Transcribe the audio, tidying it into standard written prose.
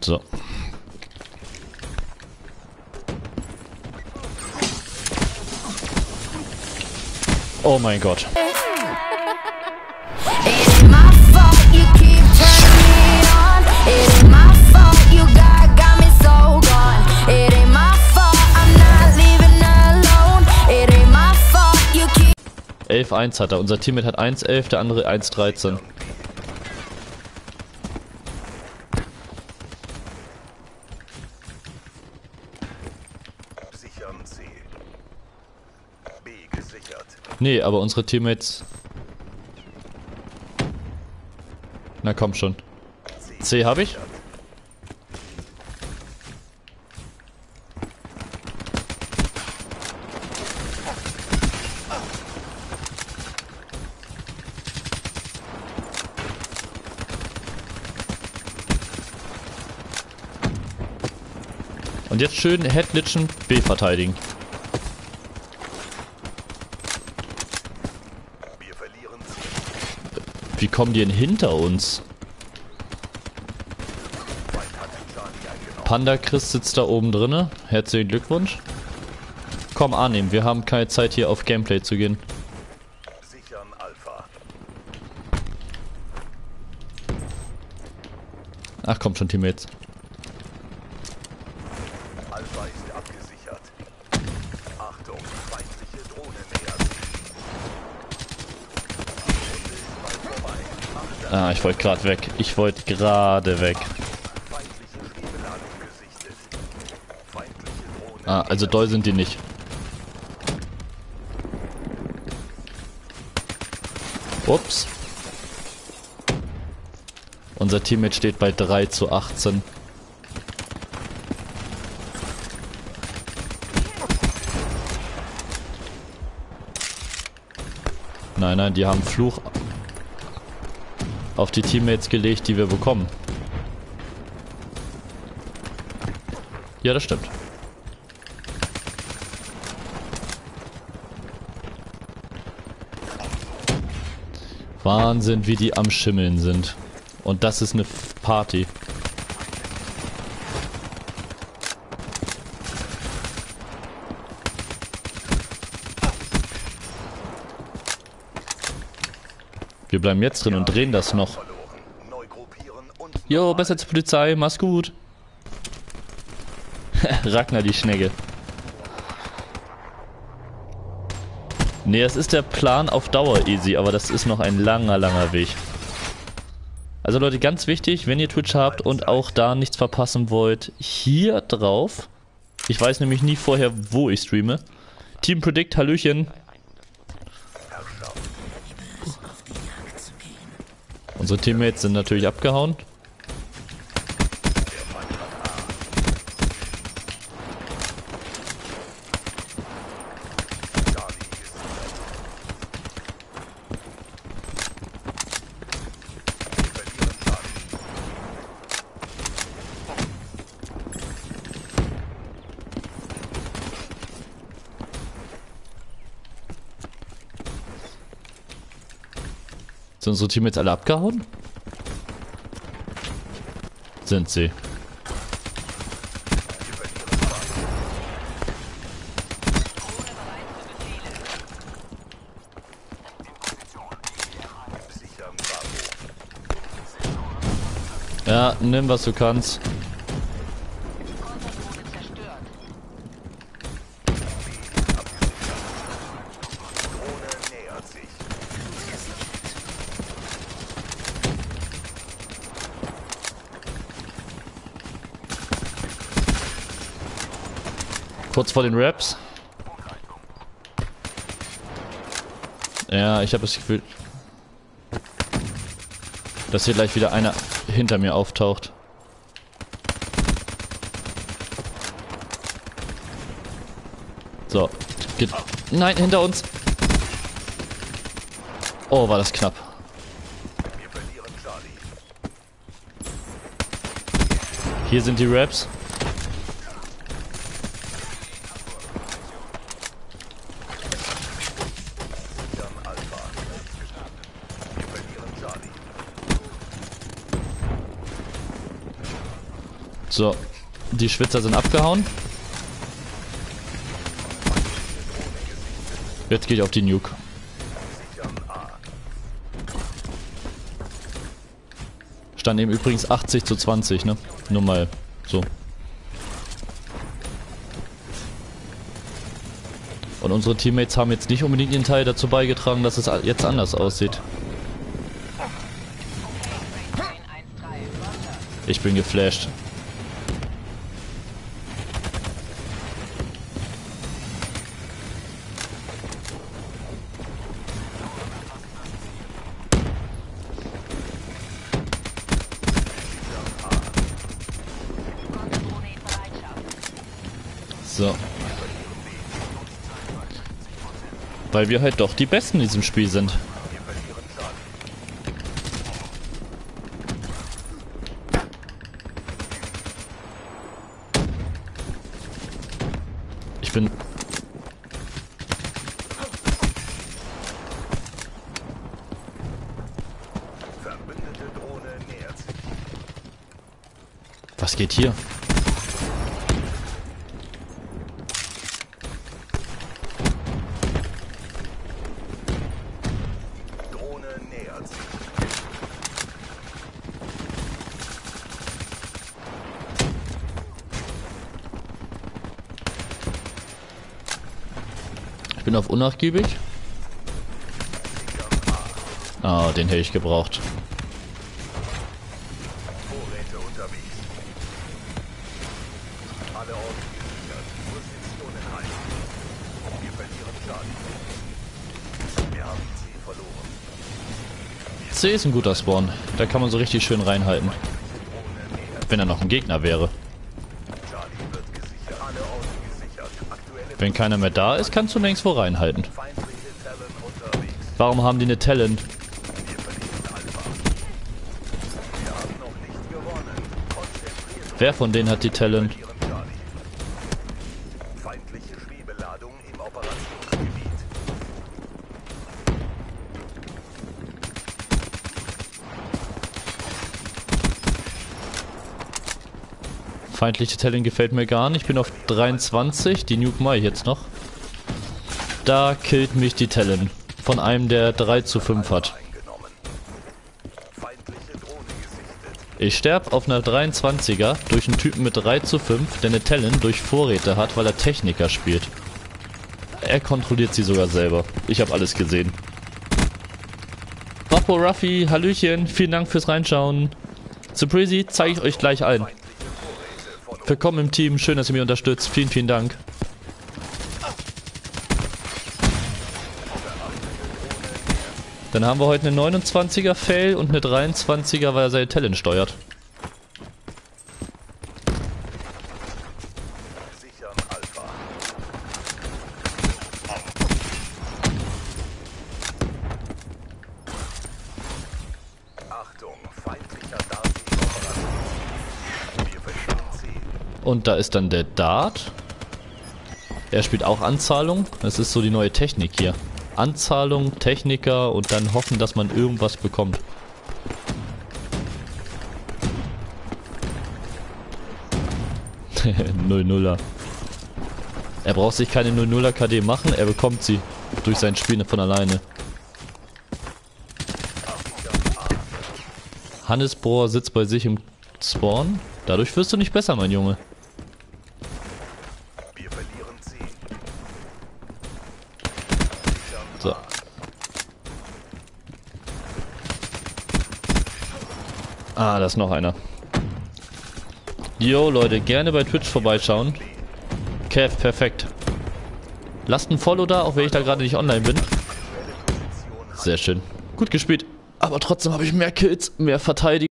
So. Oh mein Gott. Elf 1 hat er. Unser Teammate hat 1,11, der andere 1,13. Sichern C. B gesichert. Nee, aber unsere Teammates... Na komm schon. C habe ich. Und jetzt schön Headlitschen, B verteidigen. Wir verlieren C. Wie kommen die denn hinter uns? Panda Chris sitzt da oben drinne. Herzlichen Glückwunsch. Komm, annehmen. Wir haben keine Zeit hier auf Gameplay zu gehen. Sichern Alpha. Ach, kommt schon, Teammates. Alpha ist abgesichert. Achtung, feindliche Drohne nähert sich. Ah, ich wollte gerade weg. Ich wollte gerade weg. Feindliche Schwebeladung gesichtet. Feindliche Drohne. Ah, also doll sind die nicht. Ups. Unser Teammate steht bei 3:18. Nein, nein, die haben Fluch auf die Teammates gelegt, die wir bekommen. Ja, das stimmt. Wahnsinn, wie die am Schimmeln sind. Und das ist eine Party. Wir bleiben jetzt drin und drehen das noch. Verloren. Neu gruppieren und Jo, besser zur Polizei, mach's gut. Ragnar die Schnecke. Nee, das ist der Plan auf Dauer easy, aber das ist noch ein langer, langer Weg. Also Leute, ganz wichtig, wenn ihr Twitch habt und auch da nichts verpassen wollt, hier drauf. Ich weiß nämlich nie vorher, wo ich streame. Team Predict, Hallöchen. Unsere Teammates sind natürlich abgehauen. Sind unsere Teammates alle abgehauen? Sind sie. Ja, nimm was du kannst. Kurz vor den Raps. Ja, ich habe das Gefühl, dass hier gleich wieder einer hinter mir auftaucht. So. Geht. Nein, hinter uns. Oh, war das knapp. wir verlieren Charlie. Hier sind die Raps. Sichern Alpha. Wir verlieren Charlie. So, die Schwitzer sind abgehauen. Jetzt gehe ich auf die Nuke. Stand eben übrigens 80:20, ne? Nur mal so. Und unsere Teammates haben jetzt nicht unbedingt ihren Teil dazu beigetragen, dass es jetzt anders aussieht. Ich bin geflasht. So. Weil wir halt doch die Besten in diesem Spiel sind. Ich bin... Verbündete Drohne nähert sich. Was geht hier? Drohne nähert sich. Ich bin auf unnachgiebig. Ah, den hätte ich gebraucht. Vorräte unterwegs. Alle Orte gesichert. Positionen halten. Wir verlieren Charlie. Wir haben C verloren. C ist ein guter Spawn. Da kann man so richtig schön reinhalten. Wenn er noch ein Gegner wäre. Charlie wird gesichert. Alle Orte gesichert. Aktuelle Wenn keiner mehr da ist, kannst du nirgendwo reinhalten. feindliche Talon unterwegs. Warum haben die eine Talent? Wir verlieren Alpha. Wir haben noch nicht gewonnen. Konzentriert Wer von denen hat die Talent? verlieren Charlie. Feindliche Schwebeladung im Operationsgebiet. Feindliche Talent gefällt mir gar nicht. Ich bin auf 23. Die Nuke mache ich jetzt noch. Da killt mich die Talent. Von einem, der 3:5 hat. Eingenommen. Feindliche Drohne gesichtet. Ich sterbe auf einer 23er durch einen Typen mit 3:5, der eine Talent durch Vorräte hat, weil er Techniker spielt. Er kontrolliert sie sogar selber. Ich habe alles gesehen. Rappo Ruffy, Hallöchen, vielen Dank fürs Reinschauen. Surprise zeige ich euch gleich allen. Feindliche Vorräte von Willkommen im Team, schön, dass ihr mich unterstützt. Vielen, vielen Dank. Dann haben wir heute eine 29er Fail und eine 23er, weil er seine Talent steuert. sichern Alpha. Achtung, feindlicher Dart in Operation. Wir verlieren C. Und da ist dann der Dart. Er spielt auch Anzahlung. Das ist so die neue Technik hier. Anzahlung, Techniker und dann hoffen, dass man irgendwas bekommt. Null Nuller. Er braucht sich keine 0-0er KD machen, er bekommt sie durch sein Spiel von alleine. Hannes Bohr sitzt bei sich im Spawn. Dadurch wirst du nicht besser, mein Junge. Wir verlieren C. So. Ah, da ist noch einer. Jo, Leute, gerne bei Twitch vorbeischauen. Kev, perfekt. Lasst ein Follow da, auch wenn ich da gerade nicht online bin. Sehr schön. Gut gespielt. Aber trotzdem habe ich mehr Kills, mehr Verteidigung.